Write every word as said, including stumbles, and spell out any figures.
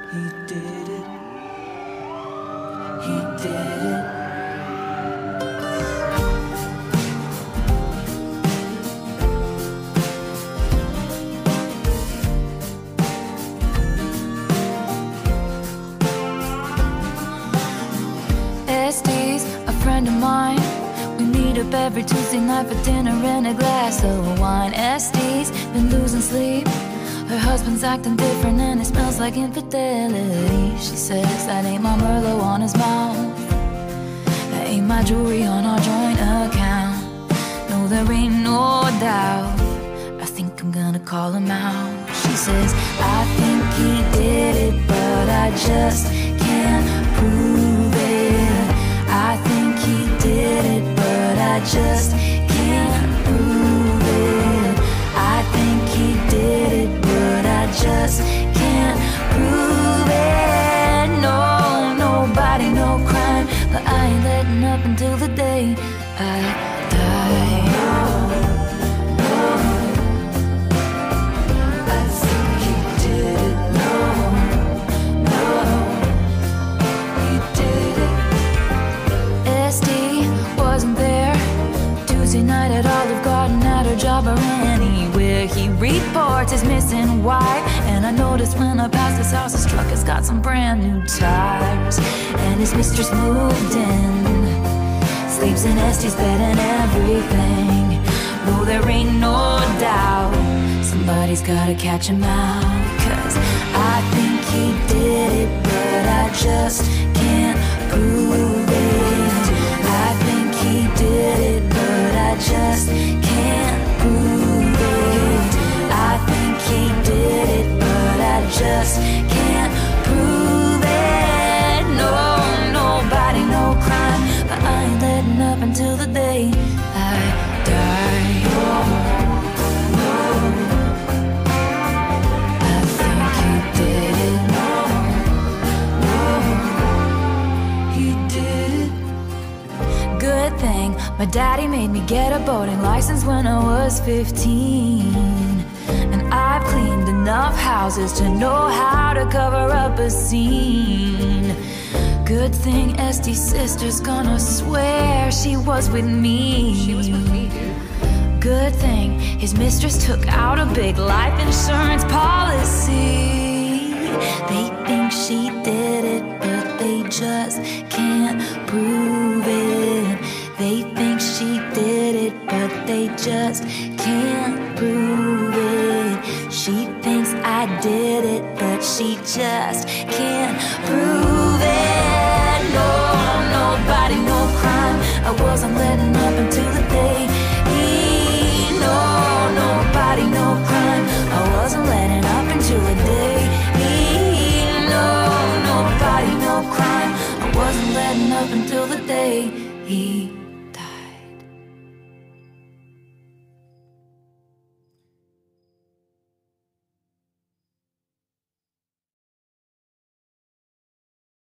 He did it. He did it. Estes, a friend of mine. We meet up every Tuesday night for dinner and a glass of wine. Estes been losing sleep. Her husband's acting different and it smells like infidelity. She says that ain't my Merlot on his mouth, that ain't my jewelry on our joint account. No, there ain't no doubt. I think I'm gonna call him out. She says, I think he did it, but I just can't prove it. I think he did it, but I just can't prove it. I think he did it, but I just can't prove it. No, nobody, no crime, but I ain't letting up until the day I die. I think he did it. No, no, he did it. S D wasn't there Tuesday night at Olive Garden, at her job or anywhere. He reports his missing wife, and I noticed when I passed his house, his truck has got some brand new tires, and his mistress moved in, sleeps in Estes bed and everything. No, there ain't no doubt, somebody's gotta catch him out. Cause I think he did it, but I just can't prove it. I think he did it, but I just can't prove it. I think he did it, but I just can't prove it. No, nobody, no crime, but I ain't letting up until the day I die. I think he did it. No, no, he did it. Good thing my daddy made me get a boating license when I was fifteen, and I've cleaned enough houses to know how to cover up a scene. Good thing Estes' sister's gonna swear she was with me. She was with me, dude. Good thing his mistress took out a big life insurance policy. They think she did it, but they just can't prove it. They think she did it, but they just can't prove it. She thinks I did it, but she just can't prove it. No, nobody, no crime, I wasn't letting up until the day he. No, nobody, no crime, I wasn't letting up until the day he. No, nobody, no crime, I wasn't letting up until the day he